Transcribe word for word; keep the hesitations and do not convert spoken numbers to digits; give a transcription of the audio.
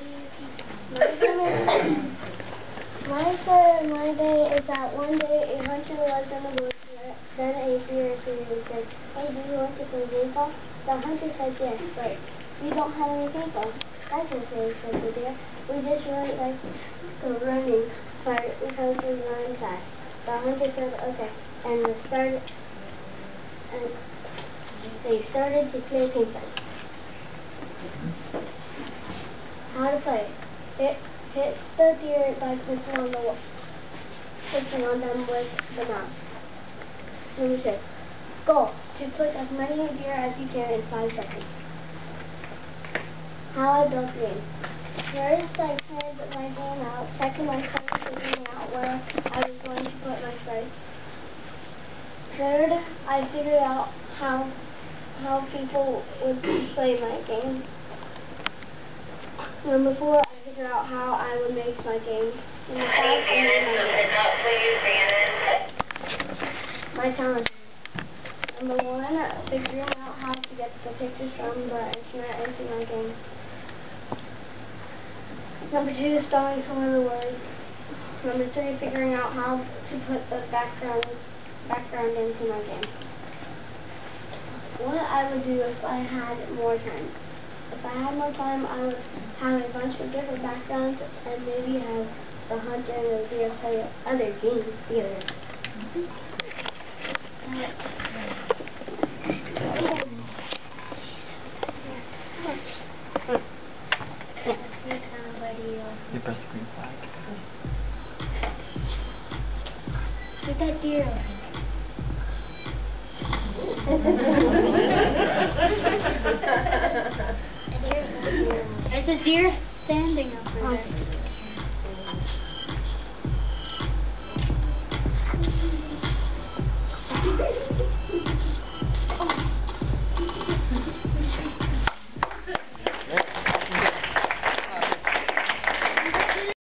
My day, my day, my day is that one day a hunter was in the woods, then a deer appeared and said, "Hey, do you want to play paintball?" The hunter said yes, but we don't have any paintball. "That's okay," said the deer. "We just really like the running part because we run fast." The hunter said okay, and they started, and they started to play paintball. How to play? Hit, hit the deer by clicking on the wall, clicking on them with the mouse. Number six. Goal: to click as many deer as you can in five seconds. How I built the game. First, I played my game out. Second, I started figuring out where I was going to put my strikes. Third, I figured out how how people would play my game. Number four, I figured out how I would make my game. Number five, I made my game. My challenge. Number one, figuring out how to get the pictures from the internet into my game. Number two, spelling some of the words. Number three, figuring out how to put the background background into my game. What I would do if I had more time. If I had more time, I would have a bunch of different backgrounds and maybe have the hunter and the deer play other games together. You press the green flag. Look at that deer. There's a deer standing up there.